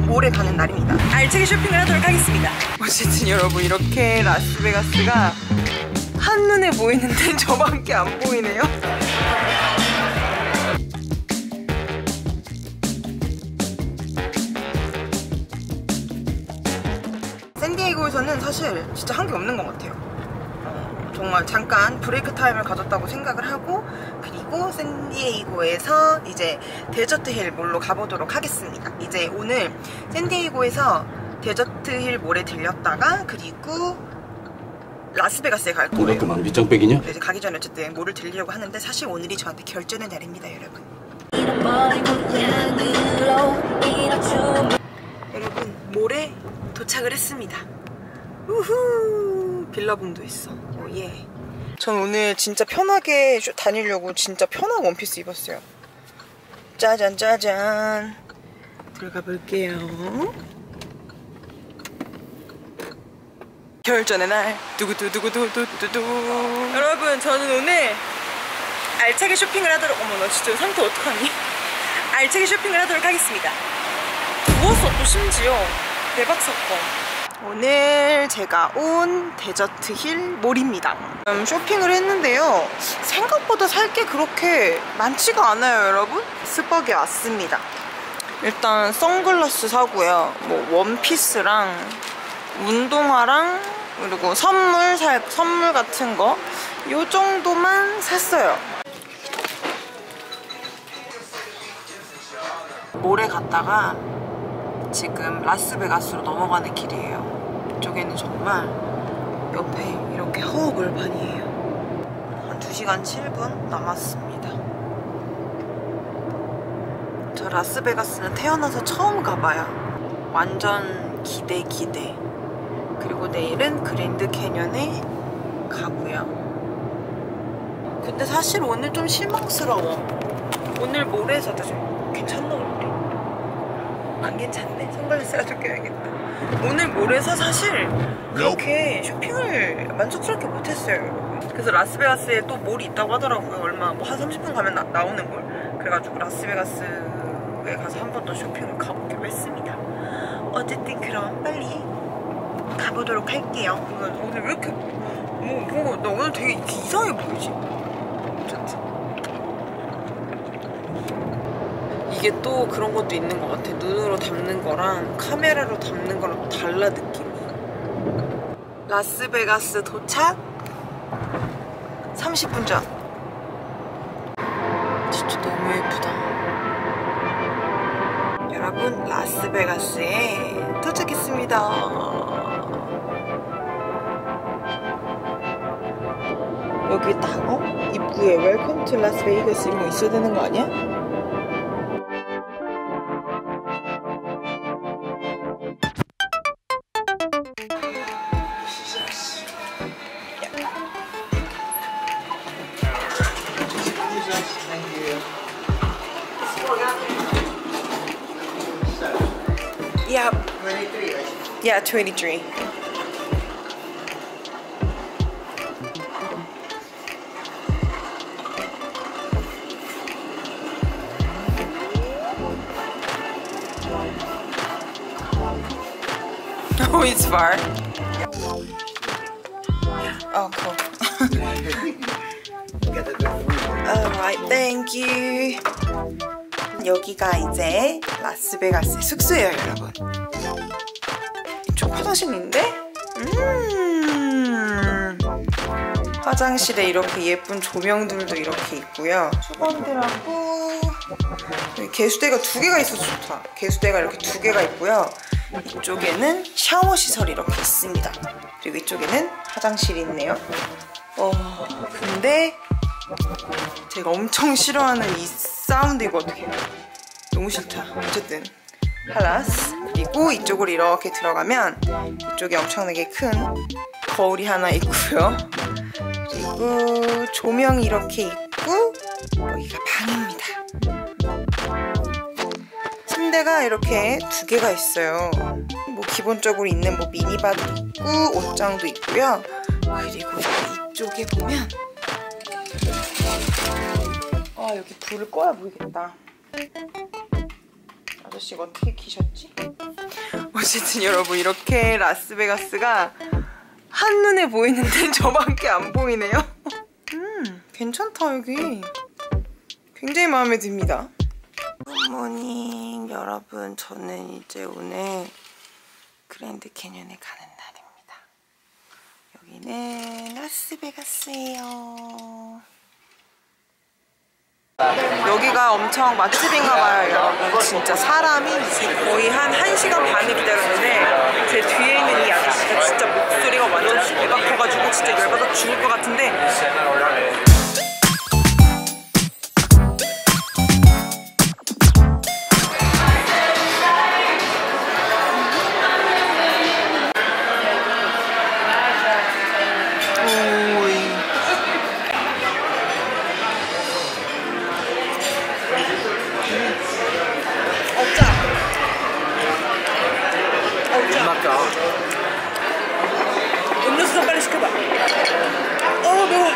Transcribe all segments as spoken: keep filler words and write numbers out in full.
모레 가는 날입니다. 알차게 쇼핑을 하도록 하겠습니다. 어쨌든 여러분, 이렇게 라스베가스가 한눈에 보이는데 저밖에 안 보이네요. 샌디에이고에서는 사실 진짜 한 게 없는 것 같아요. 어, 정말 잠깐 브레이크 타임을 가졌다고 생각을 하고, 그리고 샌디에이고에서 이제 데저트 힐 몰로 가보도록 하겠습니다. 이제 오늘 샌디에이고에서 데저트 힐 몰에 들렸다가 그리고 라스베가스에 갈 거예요. 그만 밑장빼기냐? 이제 가기 전에 어쨌든 몰을 들리려고 하는데, 사실 오늘이 저한테 결전의 날입니다, 여러분. 여러분, 몰에 도착을 했습니다. 우후, 빌라봉도 있어. 오예. 전 오늘 진짜 편하게 다니려고 진짜 편한 원피스 입었어요. 짜잔 짜잔. 들어가 볼게요. 결전의 날 두구두구두구두구두구. 여러분, 저는 오늘 알차게 쇼핑을 하도록, 어머 나 진짜 상태 어떡하니? 알차게 쇼핑을 하도록 하겠습니다. 부었어 또 심지어. 대박 사건. 오늘 제가 온 데저트 힐 몰입니다. 음, 쇼핑을 했는데요, 생각보다 살 게 그렇게 많지가 않아요. 여러분, 스벅에 왔습니다. 일단 선글라스 사고요, 뭐 원피스랑 운동화랑 그리고 선물 살 선물 같은 거 요 정도만 샀어요. 몰에 갔다가 지금 라스베가스로 넘어가는 길이에요. 이쪽에는 정말 옆에 이렇게 허허벌판이에요. 한 두 시간 칠 분 남았습니다. 저 라스베가스는 태어나서 처음 가봐요. 완전 기대 기대. 그리고 내일은 그랜드 캐년에 가고요. 근데 사실 오늘 좀 실망스러워. 오늘 몰에서도 좀 괜찮나 우리? 안 괜찮네? 선글라스라도 껴야겠다. 오늘 몰에서 사실 그렇게 쇼핑을 만족스럽게 못했어요. 그래서 라스베가스에 또 몰이 있다고 하더라고요. 얼마 뭐 한 삼십 분 가면 나, 나오는 걸. 그래가지고 라스베가스에 가서 한 번 더 쇼핑을 가보기로 했습니다. 어쨌든 그럼 빨리 가보도록 할게요. 오늘 왜 이렇게 뭐 뭔가 나 오늘 되게 이상해 보이지? 어쨌든 이게 또 그런 것도 있는 것 같아. 눈으로 담는 거랑 카메라로 담는 거랑 달라, 느낌이. 라스베가스 도착 삼십 분 전. 진짜 너무 예쁘다. 여러분, 라스베가스에 도착했습니다. 여기 딱 어? 입구에 웰컴 투 라스베이거스 이런 거 있어야 되는 거 아니야? Yeah. twenty-three, right? Yeah, twenty-three. Oh, it's far. Oh, cool. Alright, thank you. 여기가 이제 라스베가스의 숙소예요, 여러분. 이쪽 화장실인데? 음 화장실에 이렇게 예쁜 조명들도 이렇게 있고요. 수건들하고 개수대가 두 개가 있어서 좋다. 개수대가 이렇게 두 개가 있고요. 이쪽에는 샤워 시설이 이렇게 있습니다. 그리고 이쪽에는 화장실이 있네요. 어 근데 제가 엄청 싫어하는 이 사운드, 이거 어떡해. 너무 싫다. 어쨌든 할라스. 그리고 이쪽으로 이렇게 들어가면 이쪽에 엄청나게 큰 거울이 하나 있고요. 그리고 조명이 이렇게 있고 여기가 방입니다. 침대가 이렇게 두 개가 있어요. 뭐 기본적으로 있는 뭐 미니바도 있고 옷장도 있고요. 그리고 이쪽에 보면 아 여기 불을 꺼야 보이겠다. 아저씨가 어떻게 키셨지? 어쨌든 여러분, 이렇게 라스베가스가 한눈에 보이는데 저밖에 안 보이네요. 음, 괜찮다. 여기 굉장히 마음에 듭니다. 굿모닝 여러분, 저는 이제 오늘 그랜드 캐년에 가는 날입니다. 여기는 라스베가스예요. 여기가 엄청 맛집인가봐요 여러분. 진짜 사람이 거의 한 1시간 반을 기다렸는데 제 뒤에 있는 이 아저씨가 진짜 목소리가 완전 배가 커가지고 진짜 열받아 죽을 것 같은데 음료수 좀 빨리 시켜봐. 어 매워.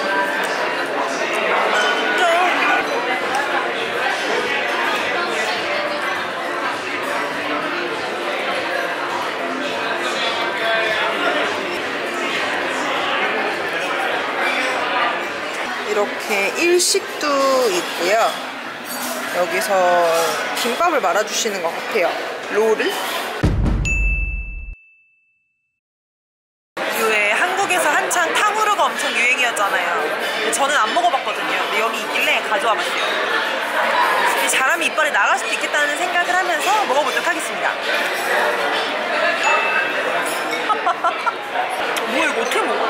이렇게 일식도 있고요. 여기서 김밥을 말아주시는 것 같아요. 롤을. 한창 탕후루가 엄청 유행이었잖아요. 저는 안 먹어봤거든요. 근데 여기 있길래 가져와 봤어요. 잘하면 이빨에 나갈 수도 있겠다는 생각을 하면서 먹어보도록 하겠습니다. 뭐야 이거 어떻게 먹어?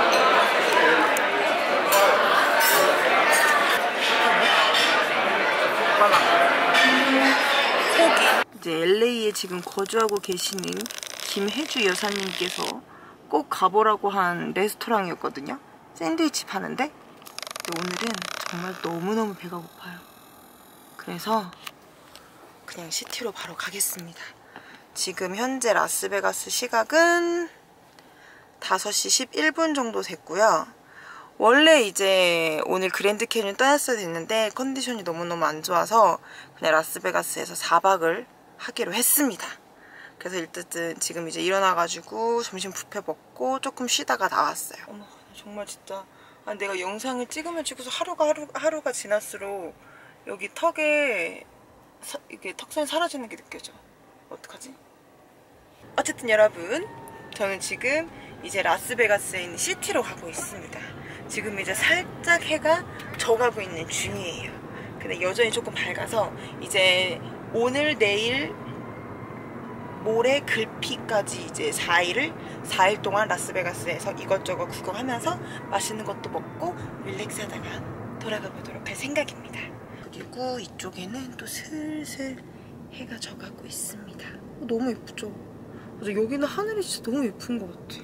고기. 이제 엘에이에 지금 거주하고 계시는 김혜주 여사님께서 꼭 가보라고 한 레스토랑이었거든요. 샌드위치 파는데 오늘은 정말 너무너무 배가 고파요. 그래서 그냥 시티로 바로 가겠습니다. 지금 현재 라스베가스 시각은 다섯 시 십일 분 정도 됐고요. 원래 이제 오늘 그랜드 캐니언 떠났어야 됐는데 컨디션이 너무너무 안 좋아서 그냥 라스베가스에서 사 박을 하기로 했습니다. 그래서 일단 지금 이제 일어나가지고 점심 뷔페 먹고 조금 쉬다가 나왔어요. 어머, 정말 진짜 아, 내가 영상을 찍으면 찍어서 하루가 하루, 하루가 지날수록 여기 턱에 사, 이게 턱선이 사라지는 게 느껴져. 어떡하지? 어쨌든 여러분, 저는 지금 이제 라스베가스에 있는 시티로 가고 있습니다. 지금 이제 살짝 해가 져가고 있는 중이에요. 근데 여전히 조금 밝아서 이제 오늘 내일 모레 글피까지 이제 사 일을 사 일 동안 라스베가스에서 이것저것 구경하면서 맛있는 것도 먹고 릴렉스 하다가 돌아가 보도록 할 생각입니다. 그리고 이쪽에는 또 슬슬 해가 져가고 있습니다. 너무 예쁘죠? 여기는 하늘이 진짜 너무 예쁜 것 같아.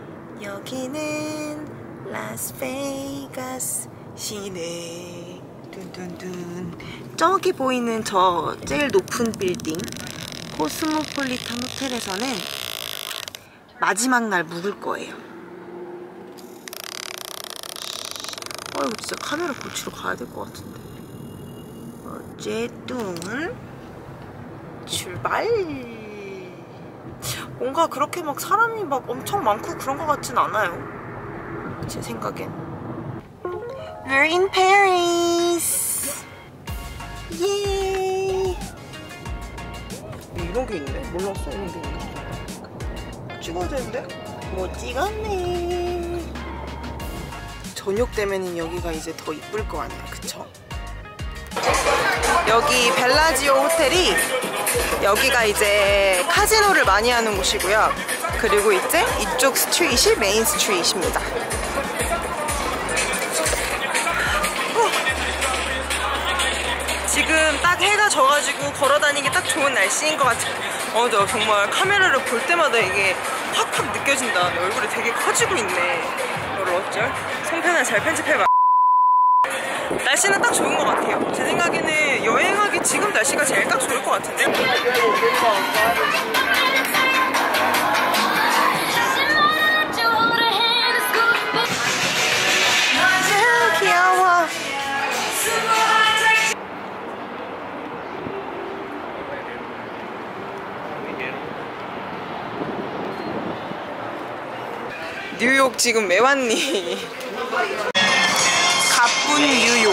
여기는 라스베가스 시내. 둔둔둔. 저기 보이는 저 제일 높은 빌딩 코스모폴리탄 호텔에서는 마지막 날 묵을 거예요. 어, 이거 진짜 카메라 고치러 가야 될 것 같은데. 어쨌든 출발. 뭔가 그렇게 막 사람이 막 엄청 많고 그런 것 같진 않아요. 제 생각엔. We're in Paris. 예. 이런 게 있네? 몰랐어. 이런 게 있네. 찍어야 되는데? 뭐 찍었네. 저녁 되면은 여기가 이제 더 이쁠 거 아니야, 그쵸? 여기 벨라지오 호텔이 여기가 이제 카지노를 많이 하는 곳이고요. 그리고 이제 이쪽 스트릿이 메인 스트릿입니다. 지금 딱 해가 져가지고 걸어다니기 딱 좋은 날씨인 것 같아요. 어, 나 정말 카메라를 볼 때마다 이게 확확 느껴진다. 내 얼굴이 되게 커지고 있네. 이걸 어쩔? 송편을 잘 편집해봐. 날씨는 딱 좋은 것 같아요. 제 생각에는 여행하기 지금 날씨가 제일 딱 좋을 것 같은데? 귀여워. 뉴욕 지금 왜 왔니? 가쁜 뉴욕.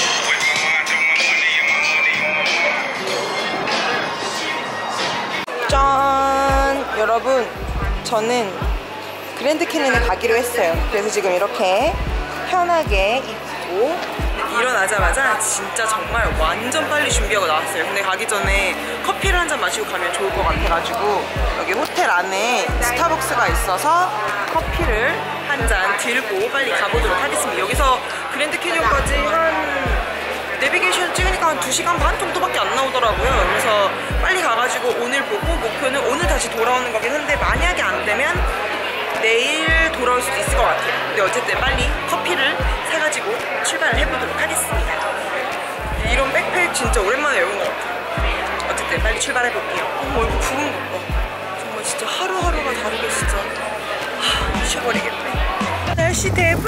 짠! 여러분, 저는 그랜드 캐니언에 가기로 했어요. 그래서 지금 이렇게 편하게 입고 일어나자마자 진짜 정말 완전 빨리 준비하고 나왔어요. 근데 가기 전에 커피를 한 잔 마시고 가면 좋을 것 같아가지고 여기 호텔 안에 스타벅스가 있어서 커피를 한 잔 들고 빨리 가보도록 하겠습니다. 여기서 그랜드 캐니언까지 한 내비게이션 찍으니까 한 두 시간 반 정도밖에 안 나오더라고요. 그래서 빨리 가가지고 오늘 보고 목표는 오늘 다시 돌아오는 거긴 한데 만약에 안 되면 내일 돌아올 수도 있을 것 같아요. 근데 어쨌든 빨리 커피를 사가지고 출발을 해보도록 하겠습니다. 이런 백팩 진짜 오랜만에 해본 것 같아요. 어쨌든 빨리 출발해볼게요. 어머, 얼굴 부은 것 봐. 정말 진짜 하루하루가 다르게 진짜 하, 미쳐버리겠네. 날씨 대박!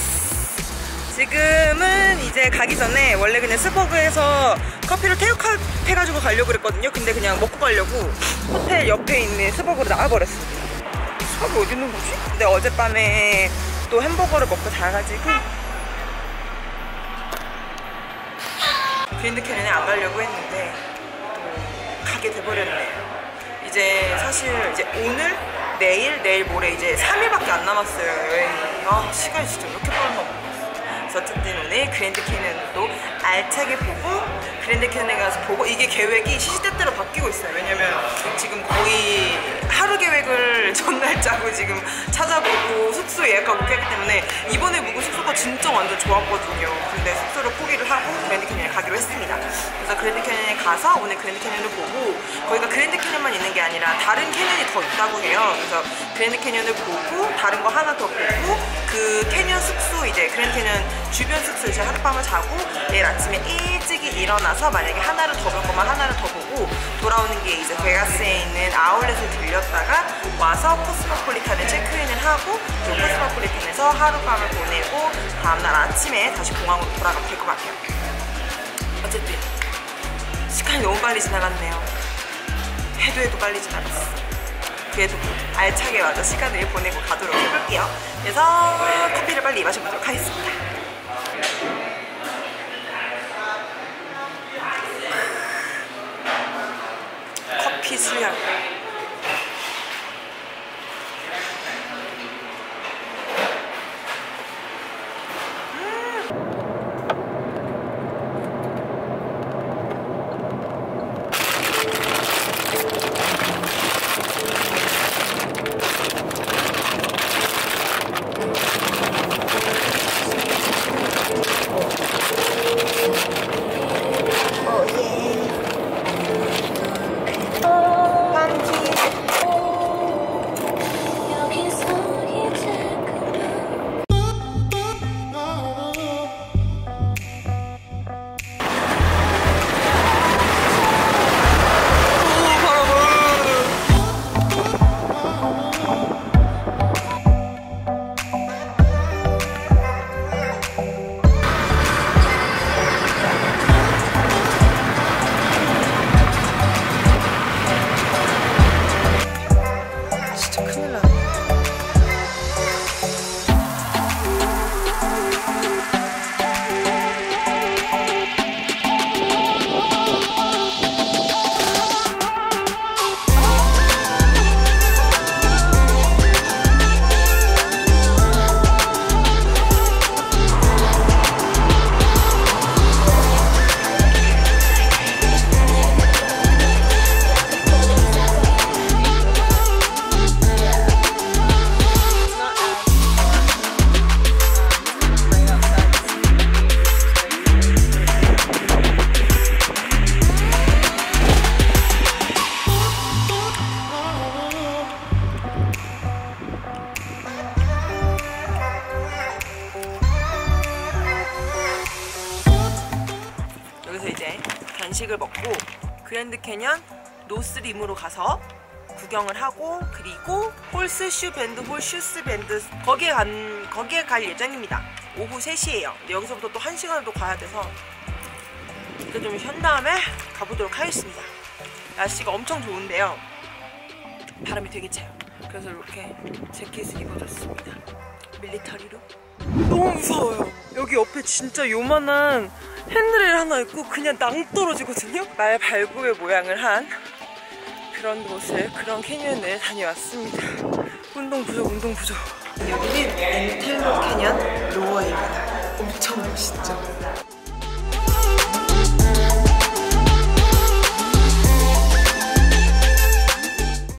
지금은 이제 가기 전에 원래 그냥 스버그에서 커피를 테이크아웃 해가지고 가려고 그랬거든요. 근데 그냥 먹고 가려고 호텔 옆에 있는 스버그로 나와버렸어요. 스버그 어디 있는 거지? 근데 어젯밤에 또 햄버거를 먹고 자가지고 그랜드 캐니언에 안 가려고 했는데 또 가게 돼버렸네요. 이제 사실 이제 오늘, 내일, 내일 모레 이제 삼 일밖에 안 남았어요, 여행이. 아, 시간이 진짜 왜 이렇게 빨라. 그래서 어쨌든 오늘 그랜드 캐니언도 알차게 보고 그랜드 캐니언에 가서 보고 이게 계획이 시시때때로 바뀌고 있어요. 왜냐면 지금 거의 하루 계획을 전날 짜고 지금 찾아보고 숙소 예약하고 했기 때문에 이번에 묵은 숙소가 진짜 완전 좋았거든요. 근데 숙소를 포기를 하고 그랜드 캐니언에 가기로 했습니다. 그래서 그랜드 캐니언에 가서 오늘 그랜드 캐니언을 보고 거기가 그랜드 캐니언만 있는 게 아니라 다른 캐니언이 더 있다고 해요. 그래서 그랜드 캐니언을 보고 다른 거 하나 더 보고 그 캐니언 숙소 이제 그랜드 캐니언 주변 숙소 이제 하룻밤을 자고 내일 아침에 일찍이 일어나서 만약에 하나를 더 볼 거면 하나를 더 보고 돌아오는 게 이제 베가스에 있는 아울렛을 들렸다가 와서 코스모폴리탄에 체크인을 하고 그 코스모폴리탄에서 하룻밤을 보내고 다음날 아침에 다시 공항으로 돌아가면 될 것 같아요. 어쨌든 시간이 너무 빨리 지나갔네요. 해도 해도 빨리 지나갔어. 그래도 알차게 와서 시간을 보내고 가도록 해볼게요. 그래서 커피를 빨리 마셔보도록 하겠습니다. 커피 수양. 간식을 먹고 그랜드 캐니언 노스림으로 가서 구경을 하고 그리고 홀스 슈 밴드, 홀슈스 밴드 거기에 간 거기에 갈 예정입니다. 오후 세 시예요. 근데 여기서부터 또 한 시간을 또 가야 돼서 이제 좀 쉬은 다음에 가보도록 하겠습니다. 날씨가 엄청 좋은데요. 바람이 되게 차요. 그래서 이렇게 재킷을 입어줬습니다. 밀리터리로. 너무 무서워요. 여기 옆에 진짜 요만한 핸드레일 하나 있고 그냥 낭떠러지거든요. 말 발굽의 모양을 한 그런 곳을, 그런 캐년을 다녀왔습니다. 운동 부족, 운동 부족. 여기는 엔텔로 캐년 로어입니다. 엄청 멋있죠?